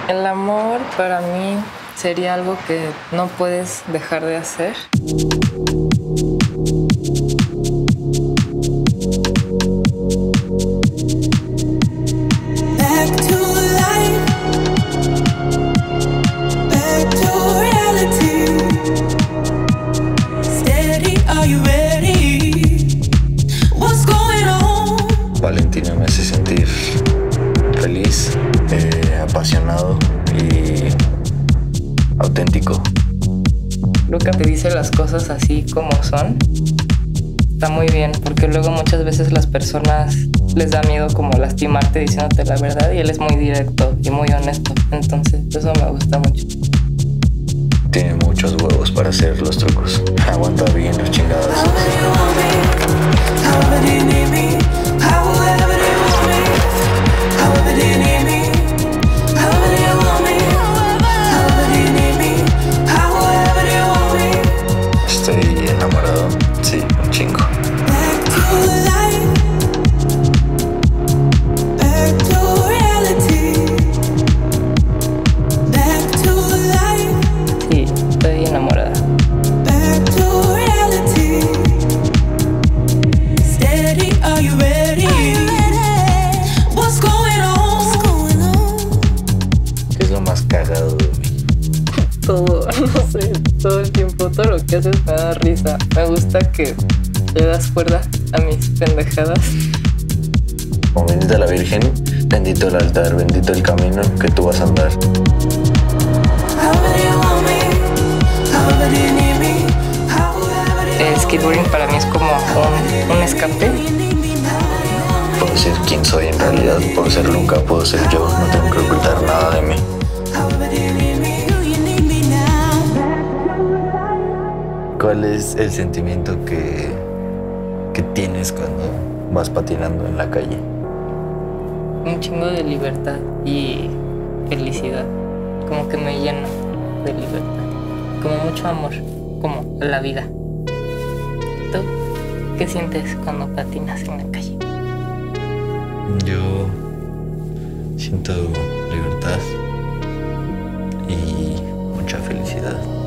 El amor para mí sería algo que no puedes dejar de hacer. Valentina me hace sentir feliz, apasionado y auténtico. Luca te dice las cosas así como son. Está muy bien, porque luego muchas veces las personas les da miedo como lastimarte diciéndote la verdad y él es muy directo y muy honesto. Entonces, eso me gusta mucho. Tiene muchos huevos para hacer los trucos. Aguanta bien los chingados. Estoy enamorado, sí, un chingo. Sí, estoy enamorada. ¿Qué es lo más cagado de mí? Todo, no sé, todo el tiempo, todo lo que haces me da risa. Me gusta que le das cuerda a mis pendejadas. Como bendita la Virgen, bendito el altar, bendito el camino que tú vas a andar. El skateboarding para mí es como un escape. Puedo ser quien soy en realidad, puedo ser Luca, puedo ser yo, no tengo que ocultar nada de mí. ¿Cuál es el sentimiento que tienes cuando vas patinando en la calle? Un chingo de libertad y felicidad. Como que me lleno de libertad. Como mucho amor, como a la vida. ¿Tú qué sientes cuando patinas en la calle? Yo siento libertad y mucha felicidad.